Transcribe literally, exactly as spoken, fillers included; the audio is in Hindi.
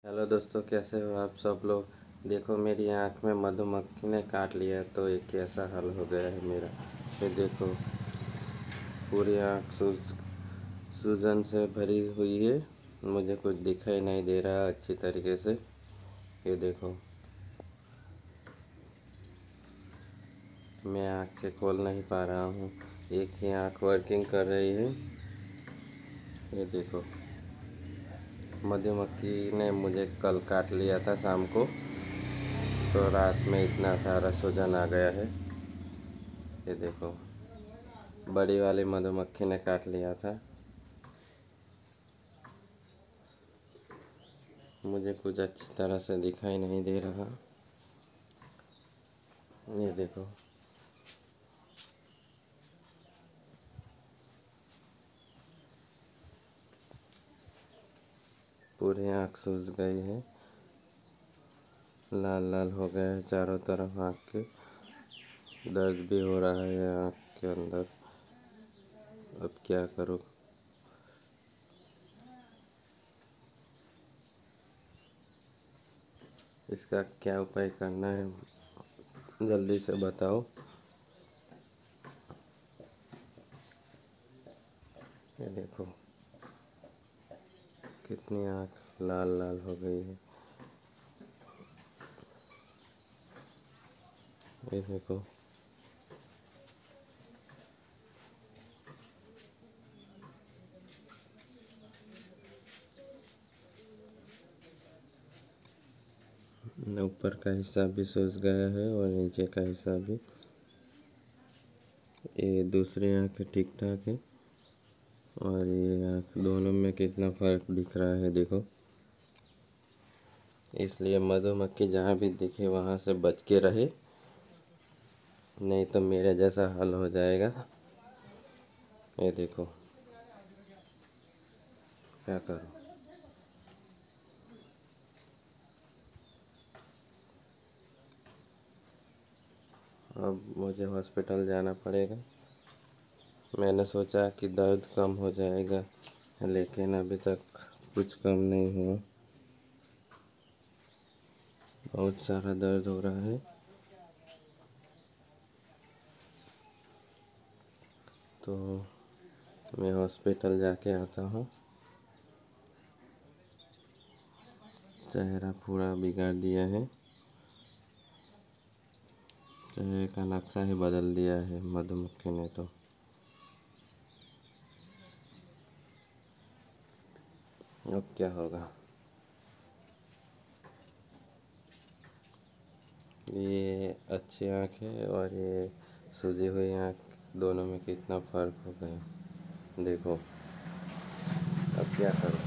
हेलो दोस्तों, कैसे हो आप सब लोग। देखो, मेरी आँख में मधुमक्खी ने काट लिया तो ये कैसा हाल हो गया है मेरा। ये देखो, पूरी आँख सूज सूजन से भरी हुई है। मुझे कुछ दिखाई नहीं दे रहा अच्छी तरीके से। ये देखो, मैं आँख के खोल नहीं पा रहा हूँ। एक ही आँख वर्किंग कर रही है। ये देखो, मधुमक्खी ने मुझे कल काट लिया था शाम को, तो रात में इतना सारा सूजन आ गया है। ये देखो, बड़ी वाली मधुमक्खी ने काट लिया था। मुझे कुछ अच्छी तरह से दिखाई नहीं दे रहा। ये देखो, पूरी आँख सूज गई है, लाल लाल हो गया है चारों तरफ आँख के। दर्द भी हो रहा है आँख के अंदर। अब क्या करूँ। इसका क्या उपाय करना है, जल्दी से बताओ। ये देखो, कितनी आँख लाल लाल हो गई है। ये देखो, ऊपर का हिस्सा भी सूज गया है और नीचे का हिस्सा भी। ये दूसरी आँख ठीक ठाक है और ये आँख, दोनों में कितना फर्क दिख रहा है देखो। इसलिए मधुमक्खी जहाँ भी दिखे वहाँ से बच के रहे, नहीं तो मेरे जैसा हाल हो जाएगा। ये देखो, क्या करूँ। अब मुझे हॉस्पिटल जाना पड़ेगा। मैंने सोचा कि दर्द कम हो जाएगा, लेकिन अभी तक कुछ कम नहीं हुआ। बहुत सारा दर्द हो रहा है। तो मैं हॉस्पिटल जाके आता हूँ। चेहरा पूरा बिगाड़ दिया है, चेहरे का नक्शा ही बदल दिया है मधुमक्खी ने तो। अब क्या होगा। ये अच्छी आँख है और ये सूजी हुई आँख, दोनों में कितना फ़र्क हो गया देखो। अब क्या करूँ।